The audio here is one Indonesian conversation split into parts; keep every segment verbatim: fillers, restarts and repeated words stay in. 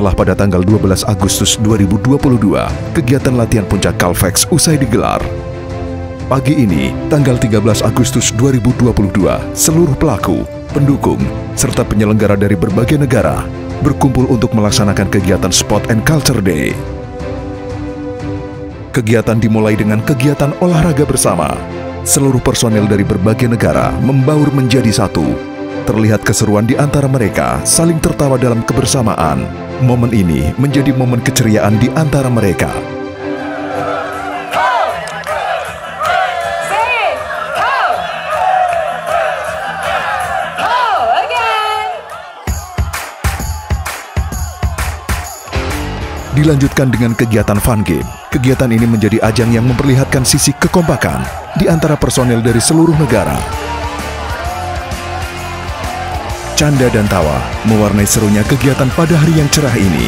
Setelah pada tanggal dua belas Agustus dua ribu dua puluh dua, kegiatan latihan puncak Calvex usai digelar. Pagi ini, tanggal tiga belas Agustus dua ribu dua puluh dua, seluruh pelaku, pendukung, serta penyelenggara dari berbagai negara berkumpul untuk melaksanakan kegiatan Sport and Culture Day. Kegiatan dimulai dengan kegiatan olahraga bersama. Seluruh personel dari berbagai negara membaur menjadi satu. Terlihat keseruan di antara mereka, saling tertawa dalam kebersamaan. Momen ini menjadi momen keceriaan di antara mereka. Dilanjutkan dengan kegiatan fun game. Kegiatan ini menjadi ajang yang memperlihatkan sisi kekompakan di antara personel dari seluruh negara. Canda dan tawa mewarnai serunya kegiatan pada hari yang cerah ini.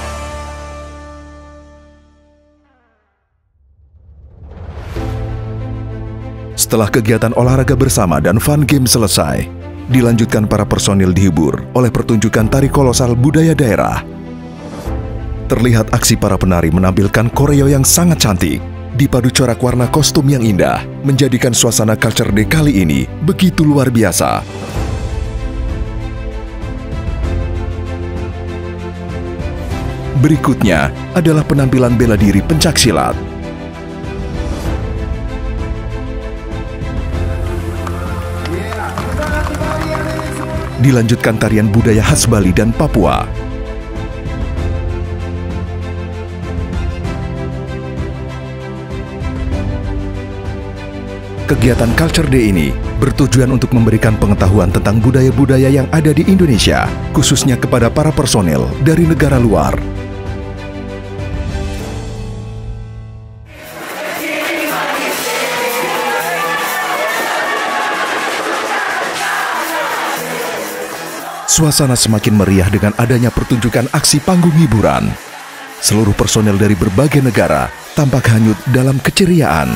Setelah kegiatan olahraga bersama dan fun game selesai, dilanjutkan para personil dihibur oleh pertunjukan tari kolosal budaya daerah. Terlihat aksi para penari menampilkan koreo yang sangat cantik, dipadu corak warna kostum yang indah, menjadikan suasana Culture Day kali ini begitu luar biasa. Berikutnya adalah penampilan bela diri pencaksilat. Dilanjutkan tarian budaya khas Bali dan Papua. Kegiatan Culture Day ini bertujuan untuk memberikan pengetahuan tentang budaya-budaya yang ada di Indonesia, khususnya kepada para personel dari negara luar. Suasana semakin meriah dengan adanya pertunjukan aksi panggung hiburan. Seluruh personel dari berbagai negara tampak hanyut dalam keceriaan.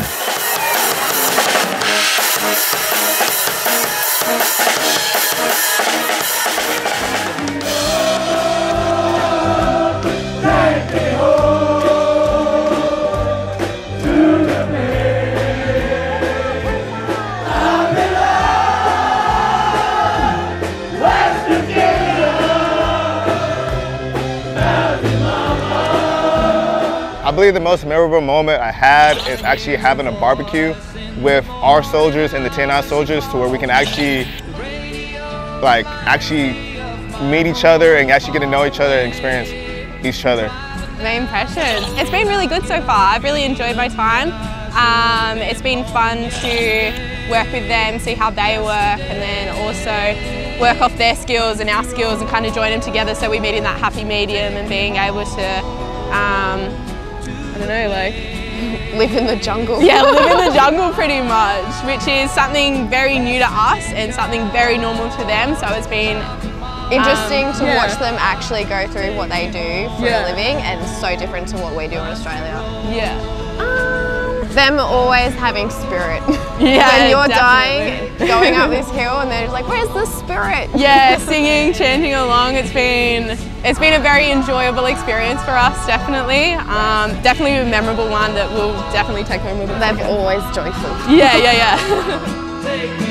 I believe the most memorable moment I had is actually having a barbecue with our soldiers and the T N I soldiers, to where we can actually, like, actually meet each other and actually get to know each other and experience each other. My impressions? It's been really good so far. I've really enjoyed my time. Um, it's been fun to work with them, see how they work, and then also work off their skills and our skills and kind of join them together, so we meet in that happy medium and being able to um, I don't know, like, live in the jungle. Yeah, live in the jungle pretty much, which is something very new to us and something very normal to them, so it's been interesting um, to yeah. watch them actually go through what they do for yeah. a living, and so different to what we do in Australia. Yeah. Um, them always having spirit. Yeah, when you're definitely. dying, going up this hill, and they're just like, "Where's the spirit?" Yeah, singing, chanting along. It's been it's been a very enjoyable experience for us. Definitely, um, definitely a memorable one that we'll definitely take home with us. They're always joyful. Yeah, yeah, yeah.